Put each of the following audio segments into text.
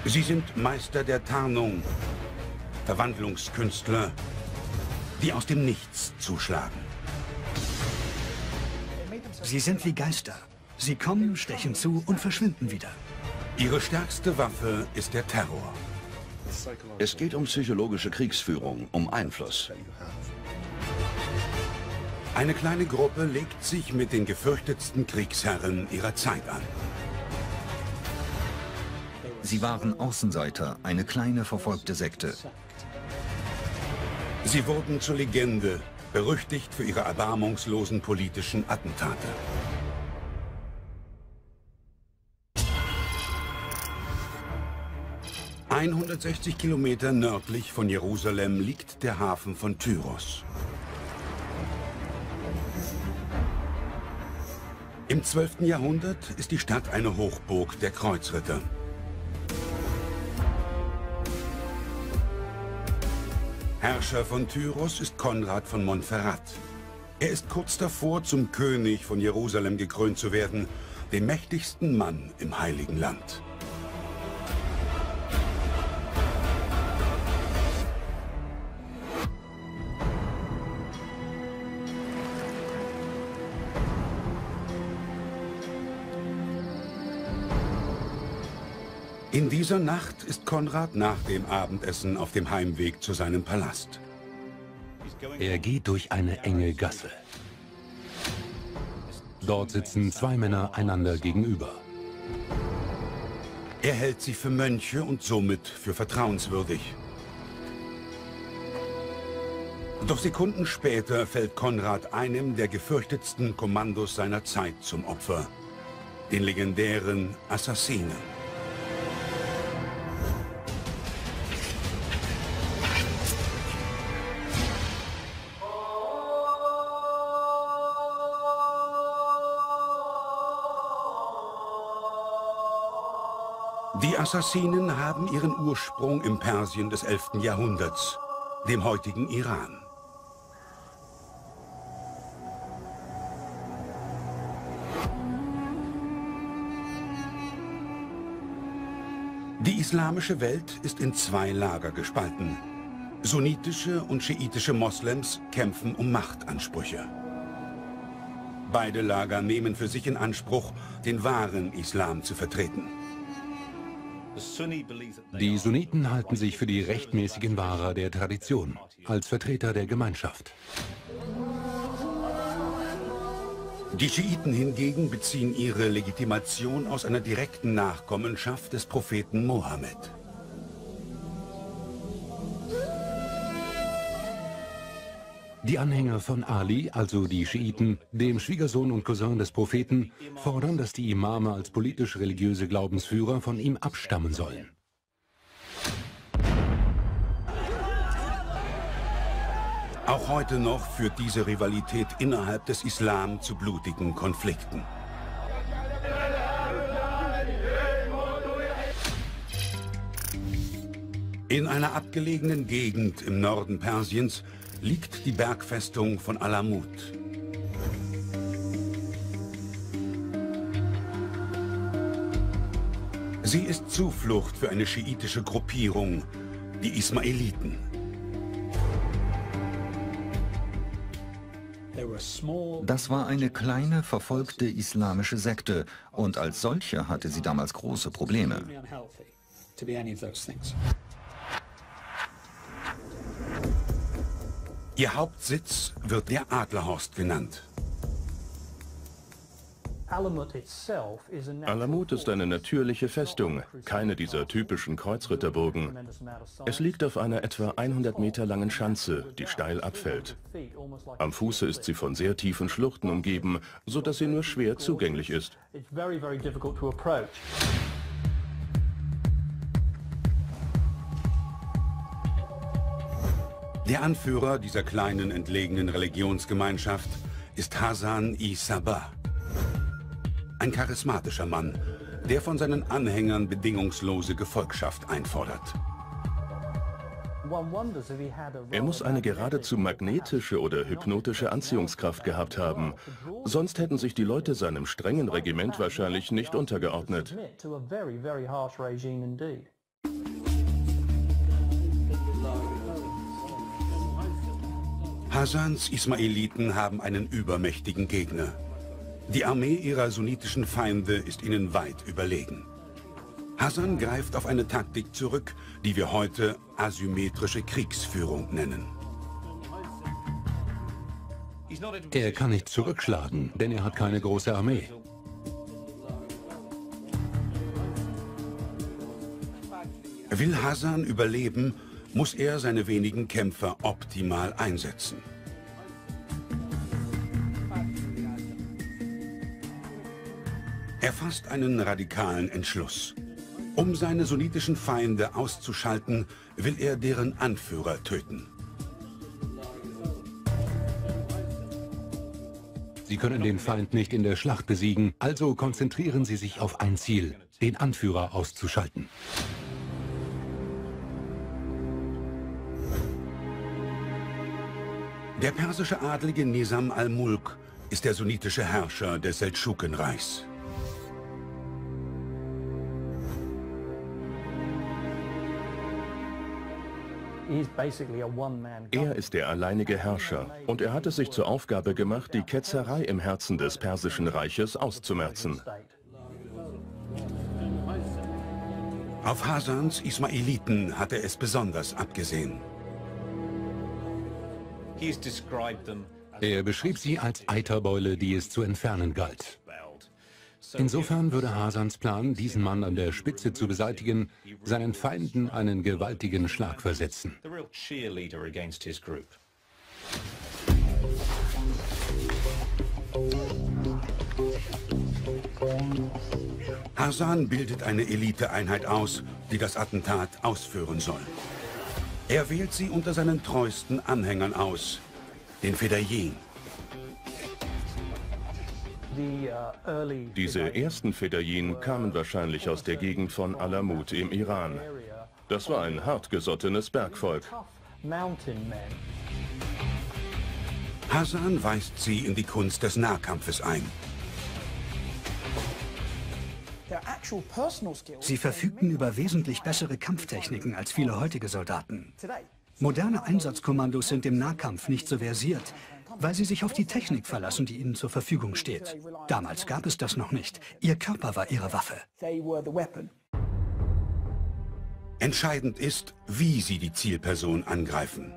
Sie sind Meister der Tarnung, Verwandlungskünstler, die aus dem Nichts zuschlagen. Sie sind wie Geister. Sie kommen, stechen zu und verschwinden wieder. Ihre stärkste Waffe ist der Terror. Es geht um psychologische Kriegsführung, um Einfluss. Eine kleine Gruppe legt sich mit den gefürchtetsten Kriegsherren ihrer Zeit an. Sie waren Außenseiter, eine kleine verfolgte Sekte. Sie wurden zur Legende, berüchtigt für ihre erbarmungslosen politischen Attentate. ...160 Kilometer nördlich von Jerusalem liegt der Hafen von Tyros. Im 12. Jahrhundert ist die Stadt eine Hochburg der Kreuzritter. Herrscher von Tyros ist Konrad von Montferrat. Er ist kurz davor, zum König von Jerusalem gekrönt zu werden, dem mächtigsten Mann im Heiligen Land. In dieser Nacht ist Konrad nach dem Abendessen auf dem Heimweg zu seinem Palast. Er geht durch eine enge Gasse. Dort sitzen zwei Männer einander gegenüber. Er hält sie für Mönche und somit für vertrauenswürdig. Doch Sekunden später fällt Konrad einem der gefürchtetsten Kommandos seiner Zeit zum Opfer: den legendären Assassinen. Die Assassinen haben ihren Ursprung im Persien des 11. Jahrhunderts, dem heutigen Iran. Die islamische Welt ist in zwei Lager gespalten. Sunnitische und schiitische Moslems kämpfen um Machtansprüche. Beide Lager nehmen für sich in Anspruch, den wahren Islam zu vertreten. Die Sunniten halten sich für die rechtmäßigen Wahrer der Tradition, als Vertreter der Gemeinschaft. Die Schiiten hingegen beziehen ihre Legitimation aus einer direkten Nachkommenschaft des Propheten Mohammed. Die Anhänger von Ali, also die Schiiten, dem Schwiegersohn und Cousin des Propheten, fordern, dass die Imame als politisch-religiöse Glaubensführer von ihm abstammen sollen. Auch heute noch führt diese Rivalität innerhalb des Islam zu blutigen Konflikten. In einer abgelegenen Gegend im Norden Persiens liegt die Bergfestung von Alamut. Sie ist Zuflucht für eine schiitische Gruppierung, die Ismailiten. Das war eine kleine, verfolgte islamische Sekte und als solche hatte sie damals große Probleme. Ihr Hauptsitz wird der Adlerhorst genannt. Alamut ist eine natürliche Festung, keine dieser typischen Kreuzritterburgen. Es liegt auf einer etwa 100 Meter langen Schanze, die steil abfällt. Am Fuße ist sie von sehr tiefen Schluchten umgeben, sodass sie nur schwer zugänglich ist. Der Anführer dieser kleinen, entlegenen Religionsgemeinschaft ist Hasan-i Sabbah. Ein charismatischer Mann, der von seinen Anhängern bedingungslose Gefolgschaft einfordert. Er muss eine geradezu magnetische oder hypnotische Anziehungskraft gehabt haben. Sonst hätten sich die Leute seinem strengen Regiment wahrscheinlich nicht untergeordnet. Hasans Ismailiten haben einen übermächtigen Gegner. Die Armee ihrer sunnitischen Feinde ist ihnen weit überlegen. Hasan greift auf eine Taktik zurück, die wir heute asymmetrische Kriegsführung nennen. Er kann nicht zurückschlagen, denn er hat keine große Armee. Will Hasan überleben, muss er seine wenigen Kämpfer optimal einsetzen. Er fasst einen radikalen Entschluss. Um seine sunnitischen Feinde auszuschalten, will er deren Anführer töten. Sie können den Feind nicht in der Schlacht besiegen, also konzentrieren Sie sich auf ein Ziel, den Anführer auszuschalten. Der persische Adlige Nizam al-Mulk ist der sunnitische Herrscher des Seldschukenreichs. Er ist der alleinige Herrscher und er hat es sich zur Aufgabe gemacht, die Ketzerei im Herzen des Persischen Reiches auszumerzen. Auf Hasans Ismailiten hat er es besonders abgesehen. Er beschrieb sie als Eiterbeule, die es zu entfernen galt. Insofern würde Hasans Plan, diesen Mann an der Spitze zu beseitigen, seinen Feinden einen gewaltigen Schlag versetzen. Hasan bildet eine Eliteeinheit aus, die das Attentat ausführen soll. Er wählt sie unter seinen treuesten Anhängern aus, den Fedayeen. Diese ersten Fedayeen kamen wahrscheinlich aus der Gegend von Alamut im Iran. Das war ein hartgesottenes Bergvolk. Hasan weist sie in die Kunst des Nahkampfes ein. Sie verfügten über wesentlich bessere Kampftechniken als viele heutige Soldaten. Moderne Einsatzkommandos sind im Nahkampf nicht so versiert, weil sie sich auf die Technik verlassen, die ihnen zur Verfügung steht. Damals gab es das noch nicht. Ihr Körper war ihre Waffe. Entscheidend ist, wie sie die Zielperson angreifen.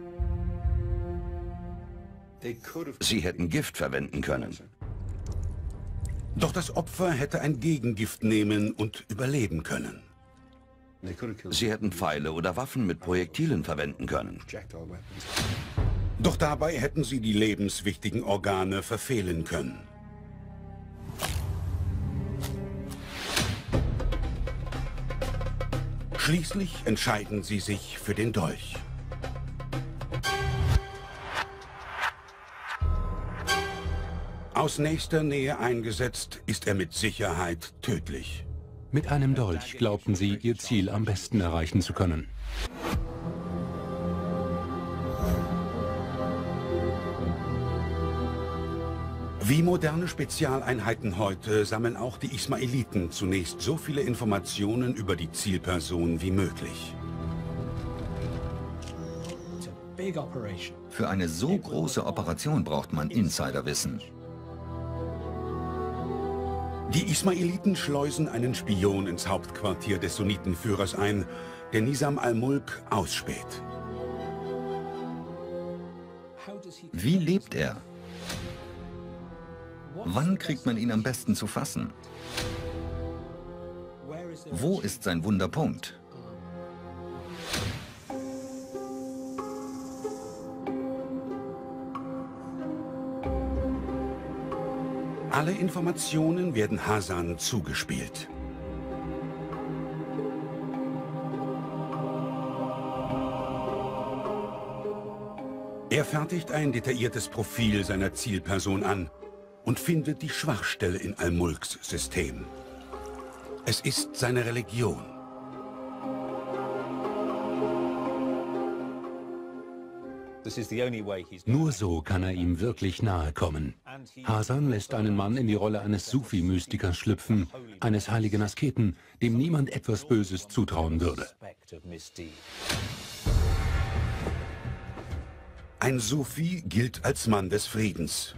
Sie hätten Gift verwenden können. Doch das Opfer hätte ein Gegengift nehmen und überleben können. Sie hätten Pfeile oder Waffen mit Projektilen verwenden können. Doch dabei hätten sie die lebenswichtigen Organe verfehlen können. Schließlich entscheiden sie sich für den Dolch. Aus nächster Nähe eingesetzt, ist er mit Sicherheit tödlich. Mit einem Dolch glaubten sie, ihr Ziel am besten erreichen zu können. Wie moderne Spezialeinheiten heute sammeln auch die Ismailiten zunächst so viele Informationen über die Zielperson wie möglich. Für eine so große Operation braucht man Insiderwissen. Die Ismailiten schleusen einen Spion ins Hauptquartier des Sunnitenführers ein, der Nizam al-Mulk ausspäht. Wie lebt er? Wann kriegt man ihn am besten zu fassen? Wo ist sein Wunderpunkt? Alle Informationen werden Hasan zugespielt. Er fertigt ein detailliertes Profil seiner Zielperson an und findet die Schwachstelle in al-Mulks System. Es ist seine Religion. Nur so kann er ihm wirklich nahe kommen. Hasan lässt einen Mann in die Rolle eines Sufi-Mystikers schlüpfen, eines heiligen Asketen, dem niemand etwas Böses zutrauen würde. Ein Sufi gilt als Mann des Friedens.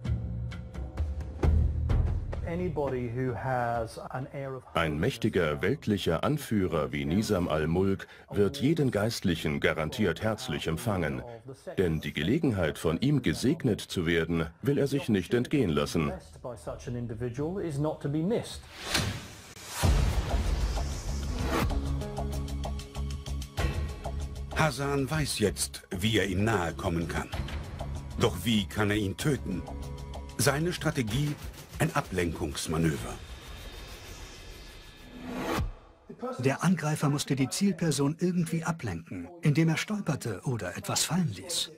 Ein mächtiger weltlicher Anführer wie Nizam al-Mulk wird jeden Geistlichen garantiert herzlich empfangen. Denn die Gelegenheit, von ihm gesegnet zu werden, will er sich nicht entgehen lassen. Hasan weiß jetzt, wie er ihm nahe kommen kann. Doch wie kann er ihn töten? Seine Strategie: ein Ablenkungsmanöver. Der Angreifer musste die Zielperson irgendwie ablenken, indem er stolperte oder etwas fallen ließ.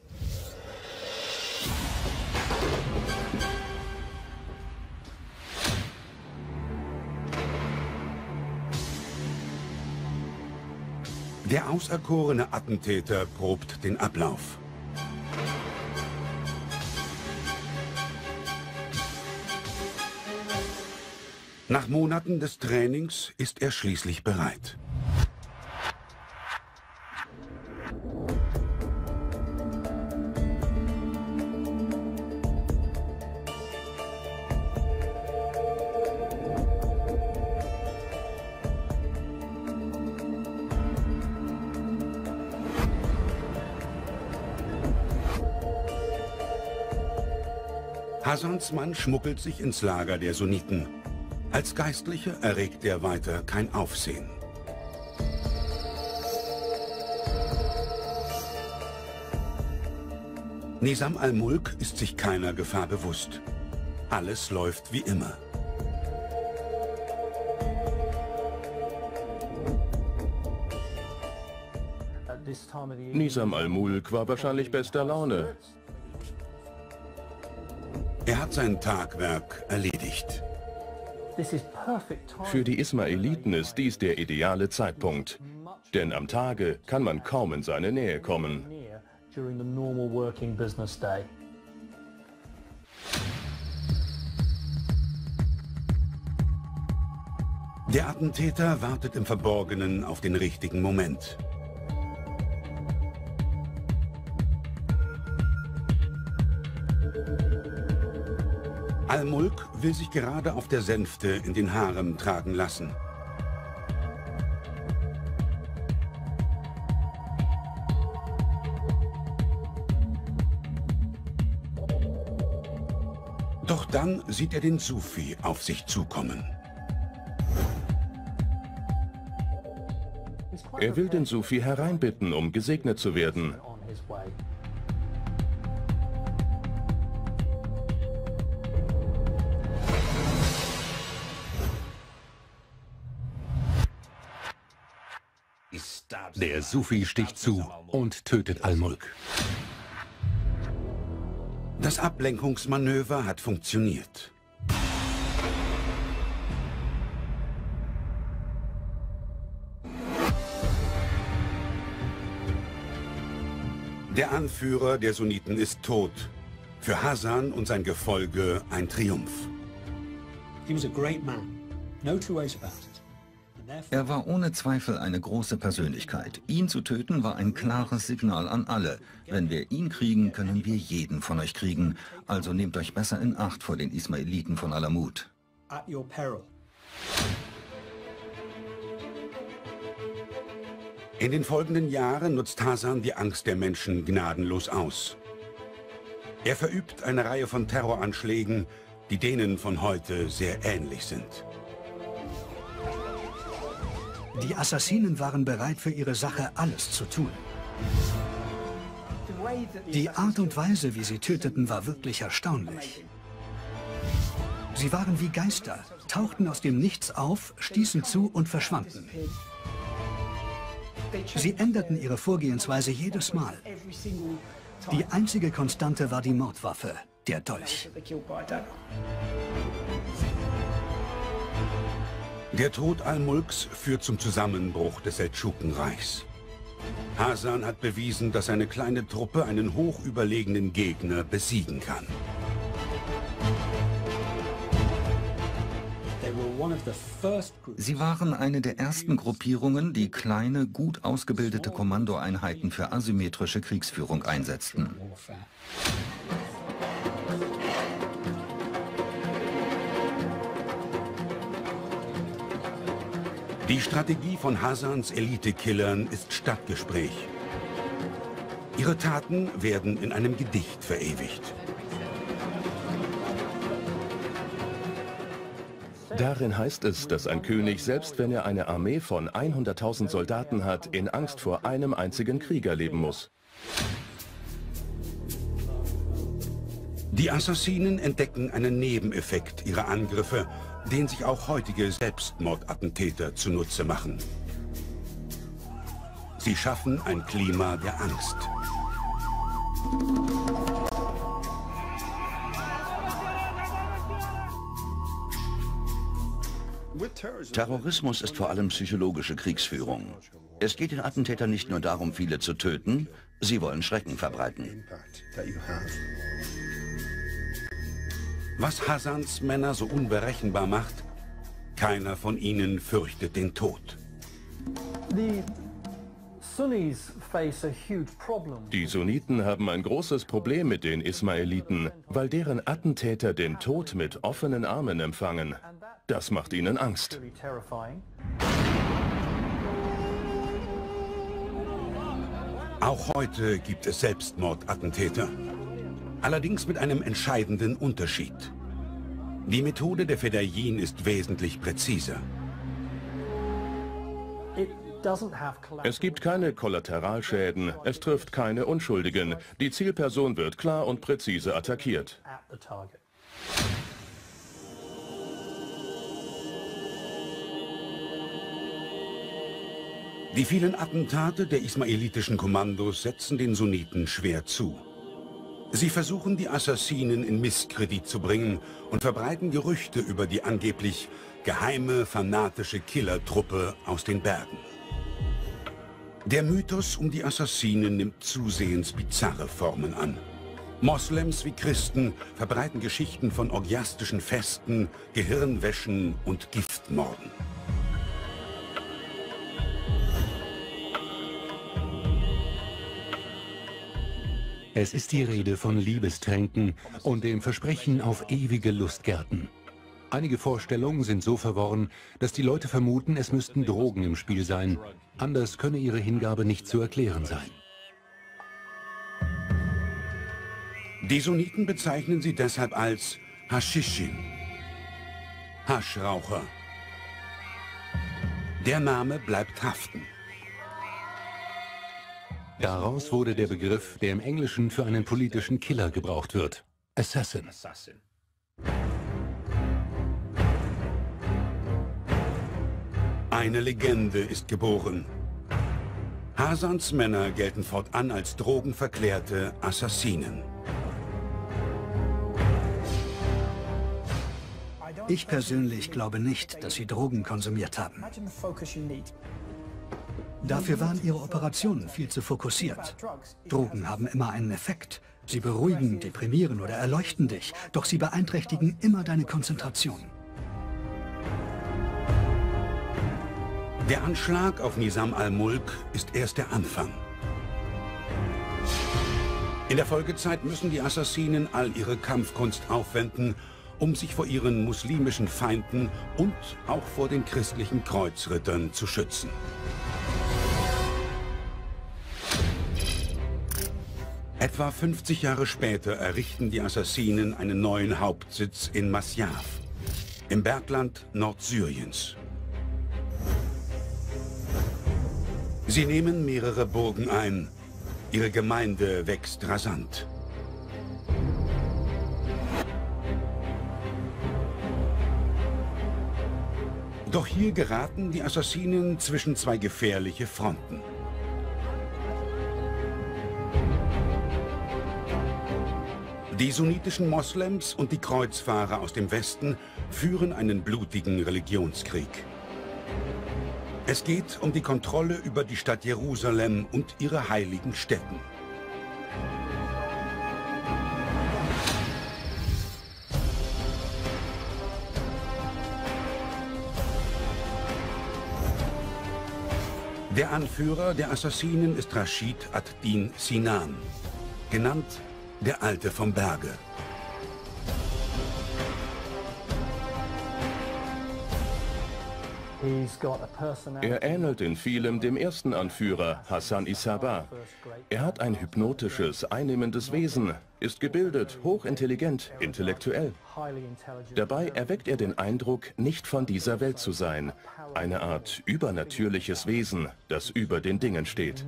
Der auserkorene Attentäter probt den Ablauf. Nach Monaten des Trainings ist er schließlich bereit. Hasans Mann schmuggelt sich ins Lager der Sunniten. Als Geistlicher erregt er weiter kein Aufsehen. Nizam al-Mulk ist sich keiner Gefahr bewusst. Alles läuft wie immer. Nizam al-Mulk war wahrscheinlich bester Laune. Er hat sein Tagwerk erledigt. Für die Ismailiten ist dies der ideale Zeitpunkt. Denn am Tage kann man kaum in seine Nähe kommen. Der Attentäter wartet im Verborgenen auf den richtigen Moment. Al-Mulk will sich gerade auf der Sänfte in den Harem tragen lassen. Doch dann sieht er den Sufi auf sich zukommen. Er will den Sufi hereinbitten, um gesegnet zu werden. Der Sufi sticht zu und tötet Al-Mulk. Das Ablenkungsmanöver hat funktioniert. Der Anführer der Sunniten ist tot. Für Hasan und sein Gefolge ein Triumph. Er war ohne Zweifel eine große Persönlichkeit. Ihn zu töten war ein klares Signal an alle. Wenn wir ihn kriegen, können wir jeden von euch kriegen. Also nehmt euch besser in Acht vor den Ismailiten von Alamut. In den folgenden Jahren nutzt Hasan die Angst der Menschen gnadenlos aus. Er verübt eine Reihe von Terroranschlägen, die denen von heute sehr ähnlich sind. Die Assassinen waren bereit, für ihre Sache alles zu tun. Die Art und Weise, wie sie töteten, war wirklich erstaunlich. Sie waren wie Geister, tauchten aus dem Nichts auf, stießen zu und verschwanden. Sie änderten ihre Vorgehensweise jedes Mal. Die einzige Konstante war die Mordwaffe, der Dolch. Der Tod Al-Mulks führt zum Zusammenbruch des Seldschukenreichs. Hasan hat bewiesen, dass seine kleine Truppe einen hochüberlegenen Gegner besiegen kann. Sie waren eine der ersten Gruppierungen, die kleine, gut ausgebildete Kommandoeinheiten für asymmetrische Kriegsführung einsetzten. Die Strategie von Hasans Elite-Killern ist Stadtgespräch. Ihre Taten werden in einem Gedicht verewigt. Darin heißt es, dass ein König, selbst wenn er eine Armee von 100.000 Soldaten hat, in Angst vor einem einzigen Krieger leben muss. Die Assassinen entdecken einen Nebeneffekt ihrer Angriffe, den sich auch heutige Selbstmordattentäter zunutze machen. Sie schaffen ein Klima der Angst. Terrorismus ist vor allem psychologische Kriegsführung. Es geht den Attentätern nicht nur darum, viele zu töten, sie wollen Schrecken verbreiten. Was Hasans Männer so unberechenbar macht, keiner von ihnen fürchtet den Tod. Die Sunniten haben ein großes Problem mit den Ismailiten, weil deren Attentäter den Tod mit offenen Armen empfangen. Das macht ihnen Angst. Auch heute gibt es Selbstmordattentäter. Allerdings mit einem entscheidenden Unterschied. Die Methode der Fedayeen ist wesentlich präziser. Es gibt keine Kollateralschäden, es trifft keine Unschuldigen. Die Zielperson wird klar und präzise attackiert. Die vielen Attentate der ismailitischen Kommandos setzen den Sunniten schwer zu. Sie versuchen, die Assassinen in Misskredit zu bringen und verbreiten Gerüchte über die angeblich geheime, fanatische Killertruppe aus den Bergen. Der Mythos um die Assassinen nimmt zusehends bizarre Formen an. Moslems wie Christen verbreiten Geschichten von orgiastischen Festen, Gehirnwäschen und Giftmorden. Es ist die Rede von Liebestränken und dem Versprechen auf ewige Lustgärten. Einige Vorstellungen sind so verworren, dass die Leute vermuten, es müssten Drogen im Spiel sein. Anders könne ihre Hingabe nicht zu erklären sein. Die Sunniten bezeichnen sie deshalb als Hashishin, Haschraucher. Der Name bleibt haften. Daraus wurde der Begriff, der im Englischen für einen politischen Killer gebraucht wird: Assassin. Eine Legende ist geboren. Hasans Männer gelten fortan als drogenverklärte Assassinen. Ich persönlich glaube nicht, dass sie Drogen konsumiert haben. Dafür waren ihre Operationen viel zu fokussiert. Drogen haben immer einen Effekt. Sie beruhigen, deprimieren oder erleuchten dich, doch sie beeinträchtigen immer deine Konzentration. Der Anschlag auf Nizam al-Mulk ist erst der Anfang. In der Folgezeit müssen die Assassinen all ihre Kampfkunst aufwenden, um sich vor ihren muslimischen Feinden und auch vor den christlichen Kreuzrittern zu schützen. Etwa 50 Jahre später errichten die Assassinen einen neuen Hauptsitz in Masyaf, im Bergland Nordsyriens. Sie nehmen mehrere Burgen ein. Ihre Gemeinde wächst rasant. Doch hier geraten die Assassinen zwischen zwei gefährliche Fronten. Die sunnitischen Moslems und die Kreuzfahrer aus dem Westen führen einen blutigen Religionskrieg. Es geht um die Kontrolle über die Stadt Jerusalem und ihre heiligen Stätten. Der Anführer der Assassinen ist Rashid ad-Din Sinan, genannt der Alte vom Berge. Er ähnelt in vielem dem ersten Anführer, Hassan is-Sabah. Er hat ein hypnotisches, einnehmendes Wesen, ist gebildet, hochintelligent, intellektuell. Dabei erweckt er den Eindruck, nicht von dieser Welt zu sein. Eine Art übernatürliches Wesen, das über den Dingen steht.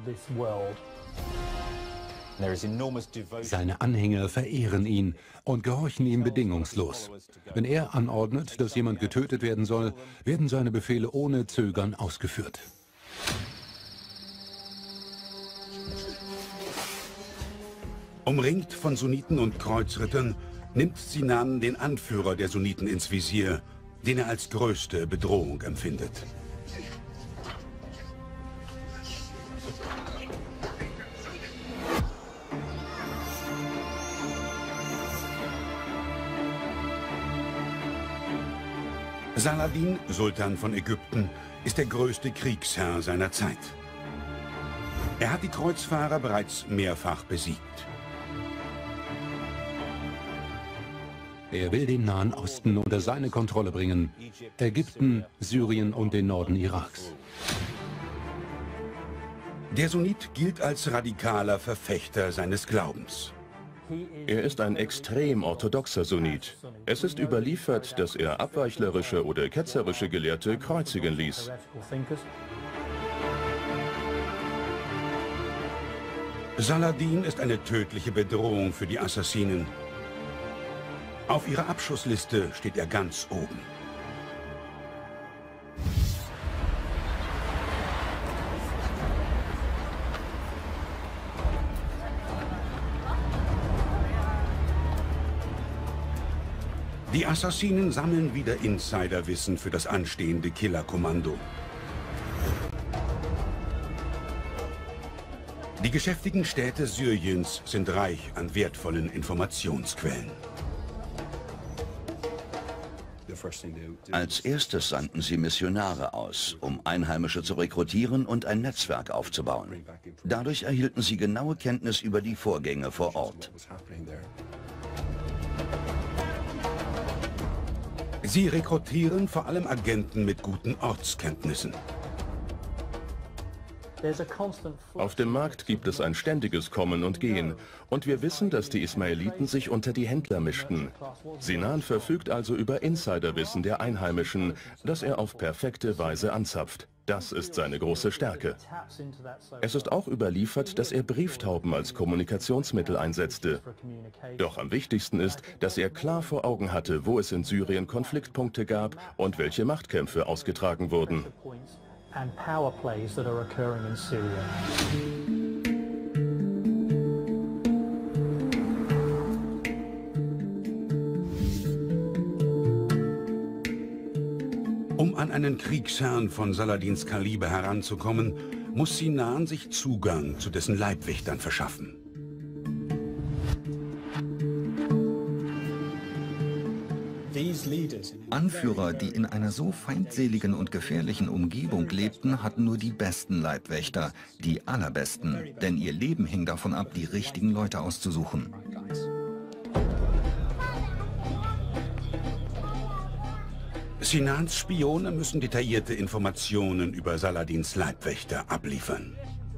Seine Anhänger verehren ihn und gehorchen ihm bedingungslos. Wenn er anordnet, dass jemand getötet werden soll, werden seine Befehle ohne Zögern ausgeführt. Umringt von Sunniten und Kreuzrittern nimmt Sinan den Anführer der Sunniten ins Visier, den er als größte Bedrohung empfindet. Saladin, Sultan von Ägypten, ist der größte Kriegsherr seiner Zeit. Er hat die Kreuzfahrer bereits mehrfach besiegt. Er will den Nahen Osten unter seine Kontrolle bringen. Ägypten, Syrien und den Norden Iraks. Der Sunnit gilt als radikaler Verfechter seines Glaubens. Er ist ein extrem orthodoxer Sunnit. Es ist überliefert, dass er abweichlerische oder ketzerische Gelehrte kreuzigen ließ. Saladin ist eine tödliche Bedrohung für die Assassinen. Auf ihrer Abschussliste steht er ganz oben. Die Assassinen sammeln wieder Insiderwissen für das anstehende Killerkommando. Die geschäftigen Städte Syriens sind reich an wertvollen Informationsquellen. Als erstes sandten sie Missionare aus, um Einheimische zu rekrutieren und ein Netzwerk aufzubauen. Dadurch erhielten sie genaue Kenntnis über die Vorgänge vor Ort. Sie rekrutieren vor allem Agenten mit guten Ortskenntnissen. Auf dem Markt gibt es ein ständiges Kommen und Gehen. Und wir wissen, dass die Ismailiten sich unter die Händler mischten. Sinan verfügt also über Insiderwissen der Einheimischen, das er auf perfekte Weise anzapft. Das ist seine große Stärke. Es ist auch überliefert, dass er Brieftauben als Kommunikationsmittel einsetzte. Doch am wichtigsten ist, dass er klar vor Augen hatte, wo es in Syrien Konfliktpunkte gab und welche Machtkämpfe ausgetragen wurden. And power plays that are occurring in Syria. Um an einen Kriegsherrn von Saladins Kaliber heranzukommen, muss Sinan sich Zugang zu dessen Leibwächtern verschaffen. Anführer, die in einer so feindseligen und gefährlichen Umgebung lebten, hatten nur die besten Leibwächter, die allerbesten, denn ihr Leben hing davon ab, die richtigen Leute auszusuchen. Sinans Spione müssen detaillierte Informationen über Saladins Leibwächter abliefern.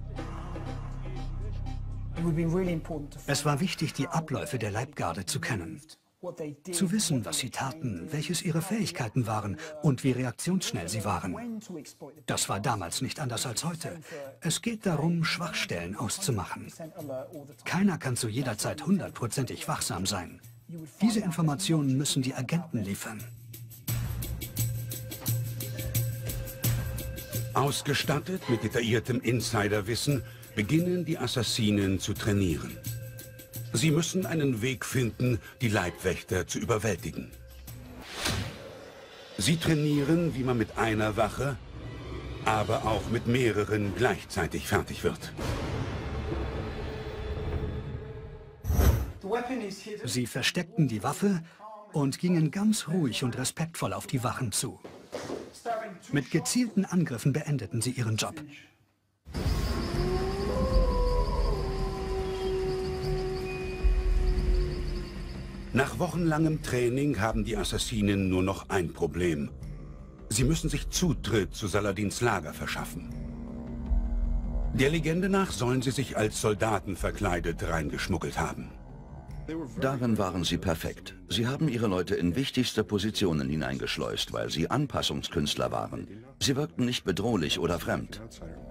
Es war wichtig, die Abläufe der Leibgarde zu kennen. Zu wissen, was sie taten, welches ihre Fähigkeiten waren und wie reaktionsschnell sie waren. Das war damals nicht anders als heute. Es geht darum, Schwachstellen auszumachen. Keiner kann zu jeder Zeit 100%ig wachsam sein. Diese Informationen müssen die Agenten liefern. Ausgestattet mit detailliertem Insiderwissen beginnen die Assassinen zu trainieren. Sie müssen einen Weg finden, die Leibwächter zu überwältigen. Sie trainieren, wie man mit einer Wache, aber auch mit mehreren gleichzeitig fertig wird. Sie versteckten die Waffe und gingen ganz ruhig und respektvoll auf die Wachen zu. Mit gezielten Angriffen beendeten sie ihren Job. Nach wochenlangem Training haben die Assassinen nur noch ein Problem. Sie müssen sich Zutritt zu Saladins Lager verschaffen. Der Legende nach sollen sie sich als Soldaten verkleidet reingeschmuggelt haben. Darin waren sie perfekt. Sie haben ihre Leute in wichtigste Positionen hineingeschleust, weil sie Anpassungskünstler waren. Sie wirkten nicht bedrohlich oder fremd.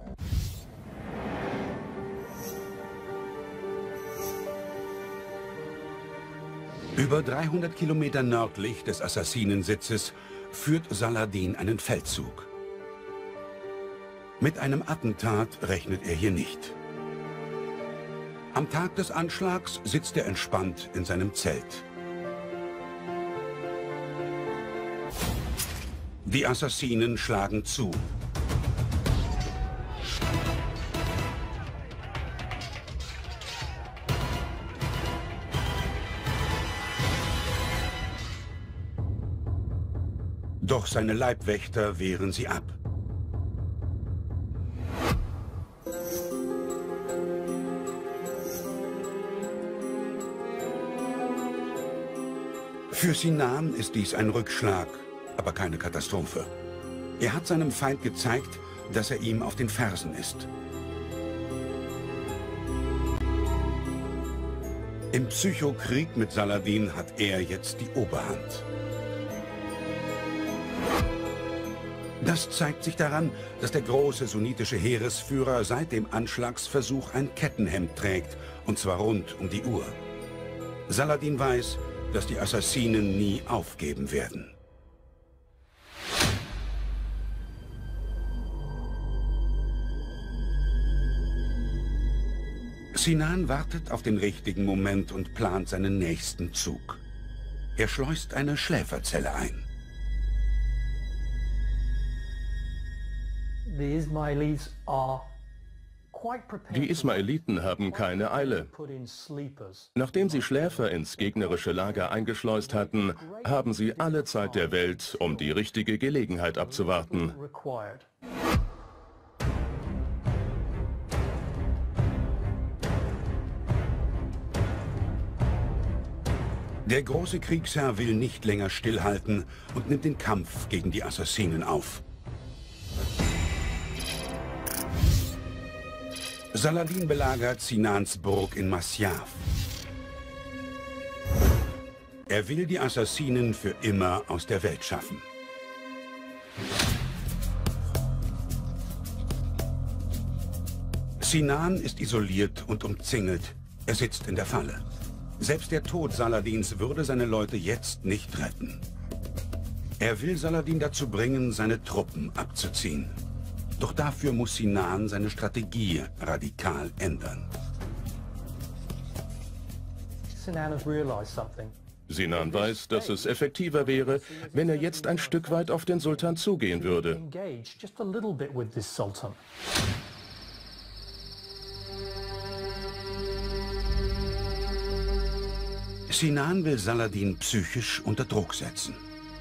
Über 300 Kilometer nördlich des Assassinensitzes führt Saladin einen Feldzug. Mit einem Attentat rechnet er hier nicht. Am Tag des Anschlags sitzt er entspannt in seinem Zelt. Die Assassinen schlagen zu. Doch seine Leibwächter wehren sie ab. Für Sinan ist dies ein Rückschlag, aber keine Katastrophe. Er hat seinem Feind gezeigt, dass er ihm auf den Fersen ist. Im Psychokrieg mit Saladin hat er jetzt die Oberhand. Das zeigt sich daran, dass der große sunnitische Heeresführer seit dem Anschlagsversuch ein Kettenhemd trägt, und zwar rund um die Uhr. Saladin weiß, dass die Assassinen nie aufgeben werden. Sinan wartet auf den richtigen Moment und plant seinen nächsten Zug. Er schleust eine Schläferzelle ein. Die Ismailiten haben keine Eile. Nachdem sie Schläfer ins gegnerische Lager eingeschleust hatten, haben sie alle Zeit der Welt, um die richtige Gelegenheit abzuwarten. Der große Kriegsherr will nicht länger stillhalten und nimmt den Kampf gegen die Assassinen auf. Saladin belagert Sinans Burg in Masyaf. Er will die Assassinen für immer aus der Welt schaffen. Sinan ist isoliert und umzingelt. Er sitzt in der Falle. Selbst der Tod Saladins würde seine Leute jetzt nicht retten. Er will Saladin dazu bringen, seine Truppen abzuziehen. Doch dafür muss Sinan seine Strategie radikal ändern. Sinan weiß, dass es effektiver wäre, wenn er jetzt ein Stück weit auf den Sultan zugehen würde. Sinan will Saladin psychisch unter Druck setzen.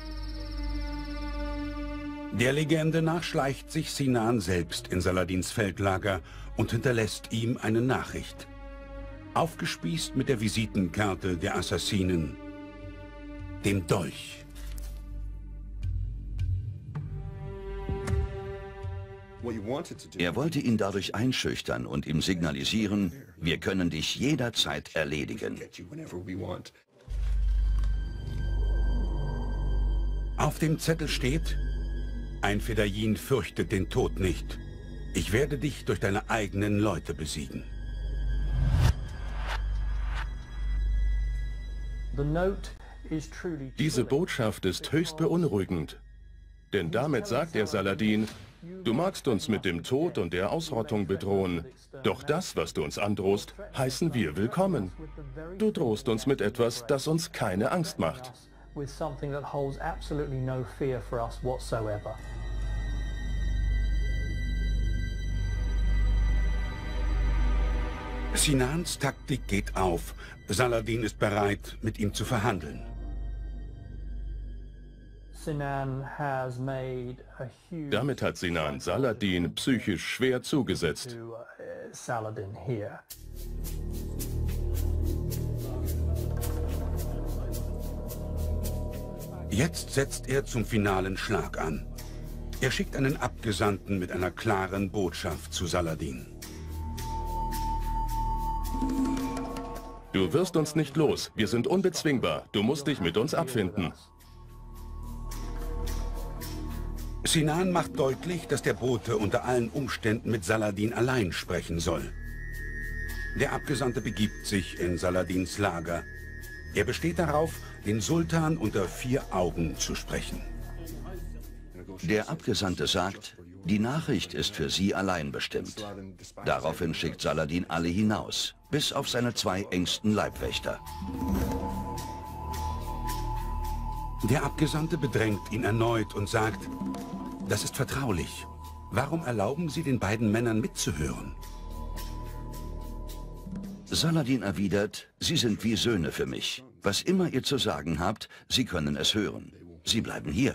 Der Legende nach schleicht sich Sinan selbst in Saladins Feldlager und hinterlässt ihm eine Nachricht. Aufgespießt mit der Visitenkarte der Assassinen, dem Dolch. Er wollte ihn dadurch einschüchtern und ihm signalisieren, wir können dich jederzeit erledigen. Auf dem Zettel steht: Ein Fedayeen fürchtet den Tod nicht. Ich werde dich durch deine eigenen Leute besiegen. Diese Botschaft ist höchst beunruhigend. Denn damit sagt er Saladin, du magst uns mit dem Tod und der Ausrottung bedrohen, doch das, was du uns androhst, heißen wir willkommen. Du drohst uns mit etwas, das uns keine Angst macht. Sinans Taktik geht auf. Saladin ist bereit, mit ihm zu verhandeln. Damit hat Sinan Saladin psychisch schwer zugesetzt. Jetzt setzt er zum finalen Schlag an. Er schickt einen Abgesandten mit einer klaren Botschaft zu Saladin. Du wirst uns nicht los. Wir sind unbezwingbar. Du musst dich mit uns abfinden. Sinan macht deutlich, dass der Bote unter allen Umständen mit Saladin allein sprechen soll. Der Abgesandte begibt sich in Saladins Lager. Er besteht darauf, den Sultan unter 4 Augen zu sprechen. Der Abgesandte sagt, die Nachricht ist für Sie allein bestimmt. Daraufhin schickt Saladin alle hinaus, bis auf seine 2 engsten Leibwächter. Der Abgesandte bedrängt ihn erneut und sagt, das ist vertraulich. Warum erlauben Sie den beiden Männern mitzuhören? Saladin erwidert, Sie sind wie Söhne für mich. Was immer ihr zu sagen habt, Sie können es hören. Sie bleiben hier.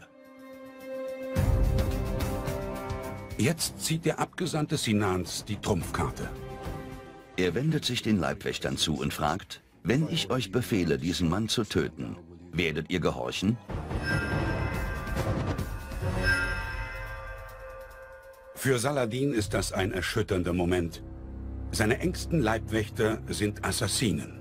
Jetzt zieht der Abgesandte Sinans die Trumpfkarte. Er wendet sich den Leibwächtern zu und fragt, wenn ich euch befehle, diesen Mann zu töten, werdet ihr gehorchen? Für Saladin ist das ein erschütternder Moment. Seine engsten Leibwächter sind Assassinen.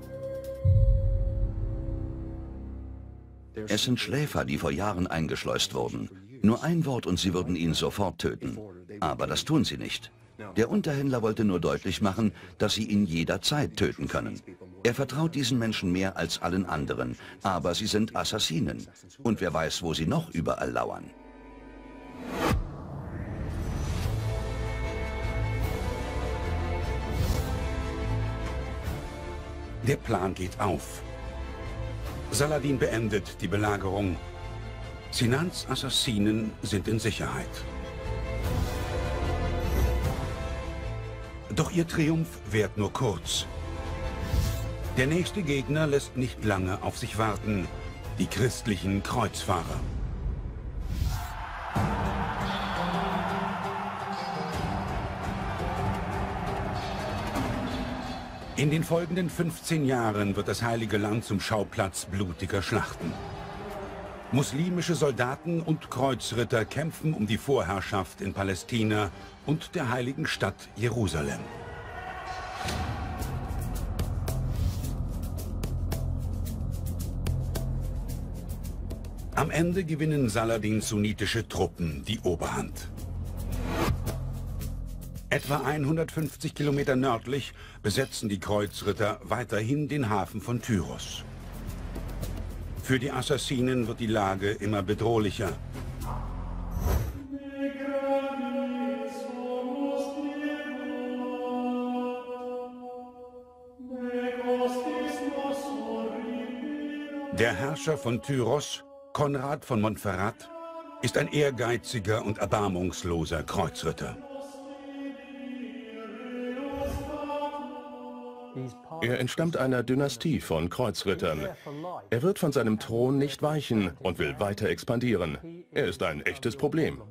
Es sind Schläfer, die vor Jahren eingeschleust wurden. Nur ein Wort und sie würden ihn sofort töten. Aber das tun sie nicht. Der Unterhändler wollte nur deutlich machen, dass sie ihn jederzeit töten können. Er vertraut diesen Menschen mehr als allen anderen, aber sie sind Assassinen. Und wer weiß, wo sie noch überall lauern. Der Plan geht auf. Saladin beendet die Belagerung. Sinans Assassinen sind in Sicherheit. Doch ihr Triumph währt nur kurz. Der nächste Gegner lässt nicht lange auf sich warten. Die christlichen Kreuzfahrer. In den folgenden 15 Jahren wird das Heilige Land zum Schauplatz blutiger Schlachten. Muslimische Soldaten und Kreuzritter kämpfen um die Vorherrschaft in Palästina und der heiligen Stadt Jerusalem. Am Ende gewinnen Saladins sunnitische Truppen die Oberhand. Etwa 150 Kilometer nördlich besetzen die Kreuzritter weiterhin den Hafen von Tyros. Für die Assassinen wird die Lage immer bedrohlicher. Der Herrscher von Tyros, Konrad von Montferrat, ist ein ehrgeiziger und erbarmungsloser Kreuzritter. Er entstammt einer Dynastie von Kreuzrittern. Er wird von seinem Thron nicht weichen und will weiter expandieren. Er ist ein echtes Problem.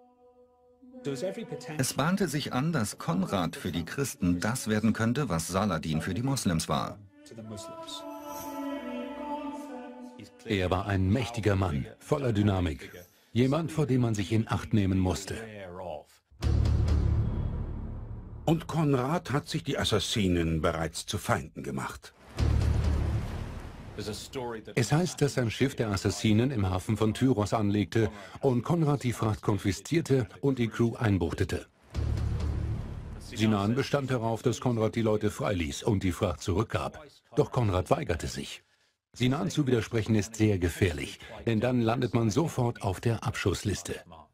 Es bahnte sich an, dass Konrad für die Christen das werden könnte, was Saladin für die Moslems war. Er war ein mächtiger Mann, voller Dynamik. Jemand, vor dem man sich in Acht nehmen musste. Und Konrad hat sich die Assassinen bereits zu Feinden gemacht. Es heißt, dass ein Schiff der Assassinen im Hafen von Tyros anlegte und Konrad die Fracht konfiszierte und die Crew einbuchtete. Sinan bestand darauf, dass Konrad die Leute freiließ und die Fracht zurückgab. Doch Konrad weigerte sich. Sinan zu widersprechen ist sehr gefährlich, denn dann landet man sofort auf der Abschussliste.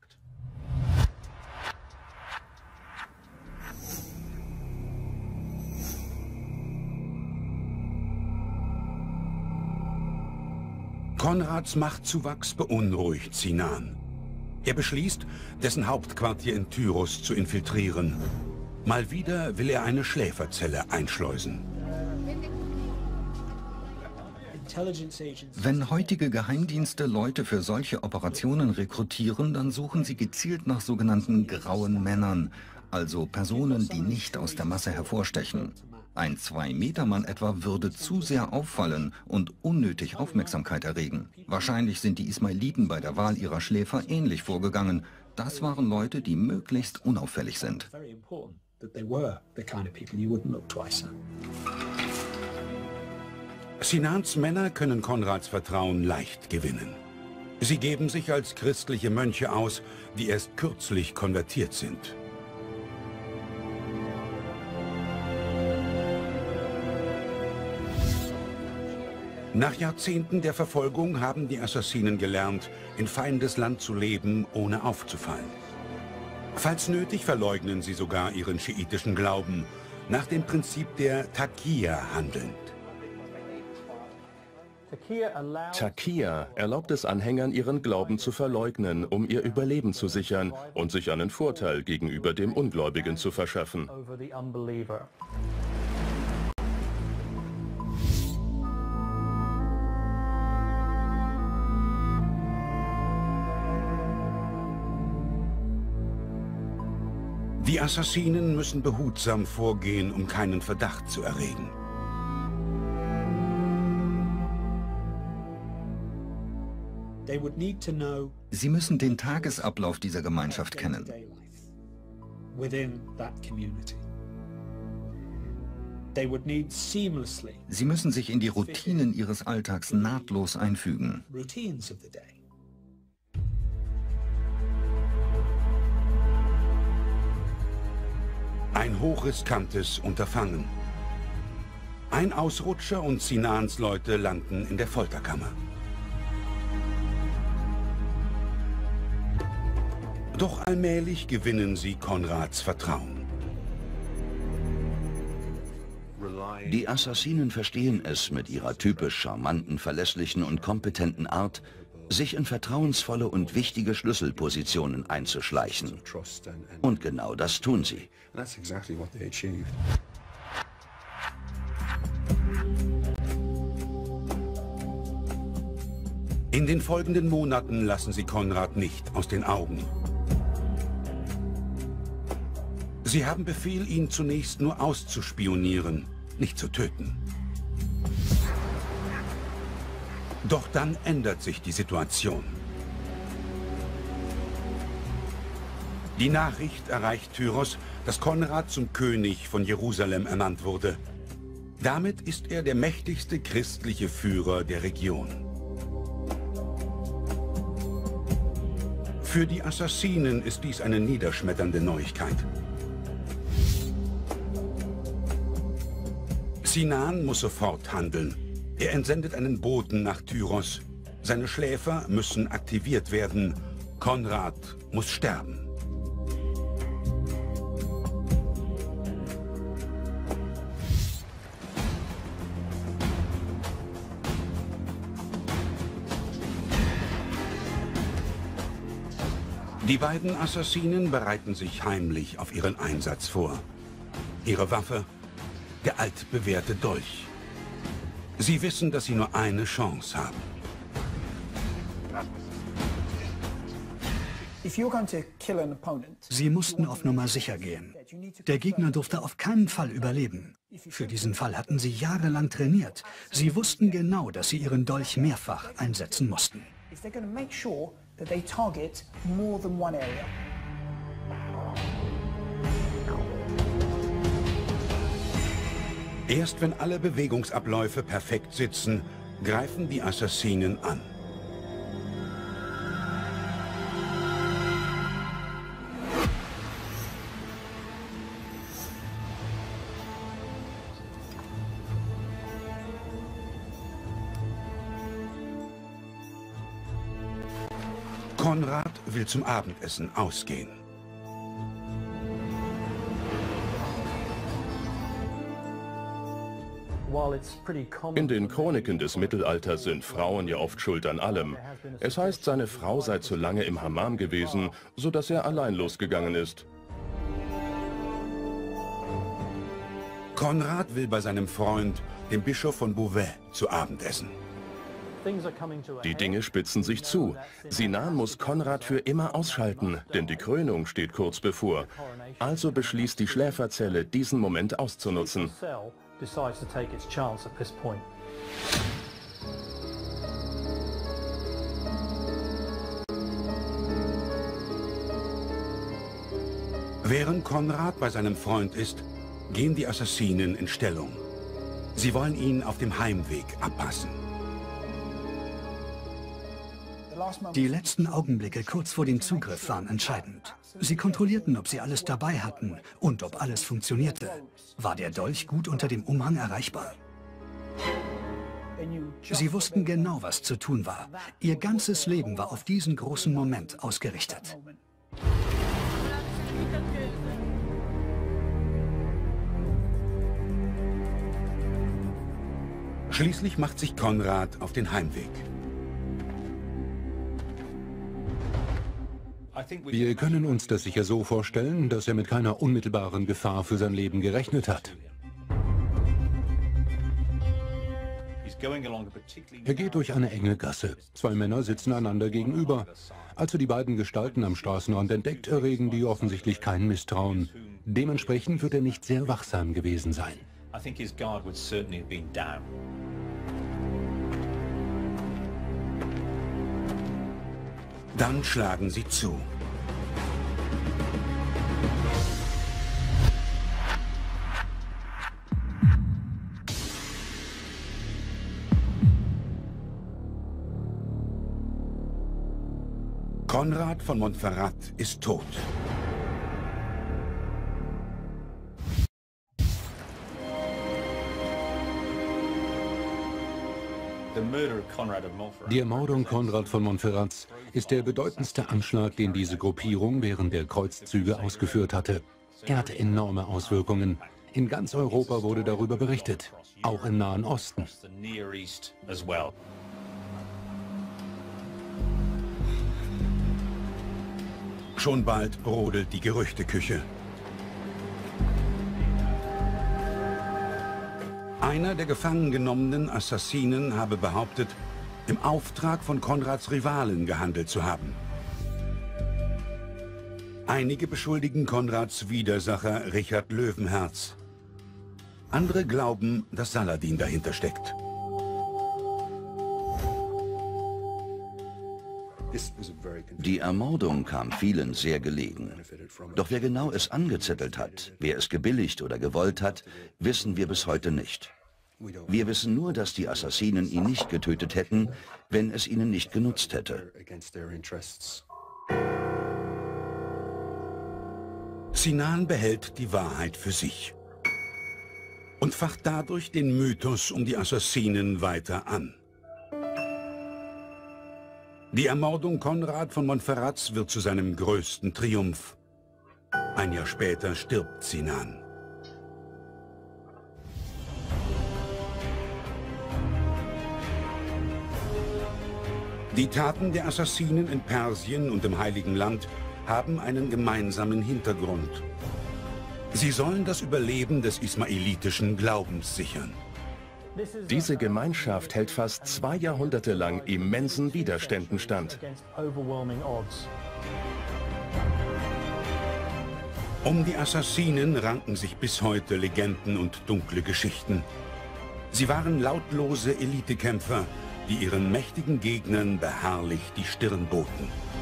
Konrads Machtzuwachs beunruhigt Sinan. Er beschließt, dessen Hauptquartier in Tyros zu infiltrieren. Mal wieder will er eine Schläferzelle einschleusen. Wenn heutige Geheimdienste Leute für solche Operationen rekrutieren, dann suchen sie gezielt nach sogenannten grauen Männern, also Personen, die nicht aus der Masse hervorstechen. Ein 2-Meter-Mann etwa würde zu sehr auffallen und unnötig Aufmerksamkeit erregen. Wahrscheinlich sind die Ismailiten bei der Wahl ihrer Schläfer ähnlich vorgegangen. Das waren Leute, die möglichst unauffällig sind. Sinans Männer können Konrads Vertrauen leicht gewinnen. Sie geben sich als christliche Mönche aus, die erst kürzlich konvertiert sind. Nach Jahrzehnten der Verfolgung haben die Assassinen gelernt, in Feindesland zu leben, ohne aufzufallen. Falls nötig, verleugnen sie sogar ihren schiitischen Glauben, nach dem Prinzip der Taqiyya handelnd. Taqiyya erlaubt es Anhängern, ihren Glauben zu verleugnen, um ihr Überleben zu sichern und sich einen Vorteil gegenüber dem Ungläubigen zu verschaffen. Die Assassinen müssen behutsam vorgehen, um keinen Verdacht zu erregen. Sie müssen den Tagesablauf dieser Gemeinschaft kennen. Sie müssen sich in die Routinen ihres Alltags nahtlos einfügen. Ein hochriskantes Unterfangen. Ein Ausrutscher und Sinans Leute landen in der Folterkammer. Doch allmählich gewinnen sie Konrads Vertrauen. Die Assassinen verstehen es, mit ihrer typisch charmanten, verlässlichen und kompetenten Art, sich in vertrauensvolle und wichtige Schlüsselpositionen einzuschleichen. Und genau das tun sie. In den folgenden Monaten lassen sie Konrad nicht aus den Augen. Sie haben Befehl, ihn zunächst nur auszuspionieren, nicht zu töten. Doch dann ändert sich die Situation. Die Nachricht erreicht Tyros, dass Konrad zum König von Jerusalem ernannt wurde. Damit ist er der mächtigste christliche Führer der Region. Für die Assassinen ist dies eine niederschmetternde Neuigkeit. Sinan muss sofort handeln. Er entsendet einen Boten nach Tyros. Seine Schläfer müssen aktiviert werden. Konrad muss sterben. Die beiden Assassinen bereiten sich heimlich auf ihren Einsatz vor. Ihre Waffe, der altbewährte Dolch. Sie wissen, dass sie nur eine Chance haben. Sie mussten auf Nummer sicher gehen. Der Gegner durfte auf keinen Fall überleben. Für diesen Fall hatten sie jahrelang trainiert. Sie wussten genau, dass sie ihren Dolch mehrfach einsetzen mussten. Erst wenn alle Bewegungsabläufe perfekt sitzen, greifen die Assassinen an. Konrad will zum Abendessen ausgehen. In den Chroniken des Mittelalters sind Frauen ja oft schuld an allem. Es heißt, seine Frau sei zu lange im Hammam gewesen, sodass er allein losgegangen ist. Konrad will bei seinem Freund, dem Bischof von Beauvais, zu Abend essen. Die Dinge spitzen sich zu. Sinan muss Konrad für immer ausschalten, denn die Krönung steht kurz bevor. Also beschließt die Schläferzelle, diesen Moment auszunutzen. Während Konrad bei seinem Freund ist, gehen die Assassinen in Stellung. Sie wollen ihn auf dem Heimweg abpassen. Die letzten Augenblicke kurz vor dem Zugriff waren entscheidend. Sie kontrollierten, ob sie alles dabei hatten und ob alles funktionierte. War der Dolch gut unter dem Umhang erreichbar? Sie wussten genau, was zu tun war. Ihr ganzes Leben war auf diesen großen Moment ausgerichtet. Schließlich macht sich Konrad auf den Heimweg. Wir können uns das sicher so vorstellen, dass er mit keiner unmittelbaren Gefahr für sein Leben gerechnet hat. Er geht durch eine enge Gasse. Zwei Männer sitzen einander gegenüber. Als er die beiden Gestalten am Straßenrand entdeckt, erregen die offensichtlich kein Misstrauen. Dementsprechend wird er nicht sehr wachsam gewesen sein. Dann schlagen sie zu. Konrad von Montferrat ist tot. Die Ermordung Konrad von Montferrats ist der bedeutendste Anschlag, den diese Gruppierung während der Kreuzzüge ausgeführt hatte. Er hatte enorme Auswirkungen. In ganz Europa wurde darüber berichtet, auch im Nahen Osten. Schon bald brodelt die Gerüchteküche. Einer der gefangen genommenen Assassinen habe behauptet, im Auftrag von Konrads Rivalen gehandelt zu haben. Einige beschuldigen Konrads Widersacher Richard Löwenherz. Andere glauben, dass Saladin dahinter steckt. Die Ermordung kam vielen sehr gelegen. Doch wer genau es angezettelt hat, wer es gebilligt oder gewollt hat, wissen wir bis heute nicht. Wir wissen nur, dass die Assassinen ihn nicht getötet hätten, wenn es ihnen nicht genutzt hätte. Sinan behält die Wahrheit für sich und facht dadurch den Mythos um die Assassinen weiter an. Die Ermordung Konrad von Montferrats wird zu seinem größten Triumph. Ein Jahr später stirbt Sinan. Die Taten der Assassinen in Persien und im Heiligen Land haben einen gemeinsamen Hintergrund. Sie sollen das Überleben des ismailitischen Glaubens sichern. Diese Gemeinschaft hält fast 2 Jahrhunderte lang immensen Widerständen stand. Um die Assassinen ranken sich bis heute Legenden und dunkle Geschichten. Sie waren lautlose Elitekämpfer, die ihren mächtigen Gegnern beharrlich die Stirn boten.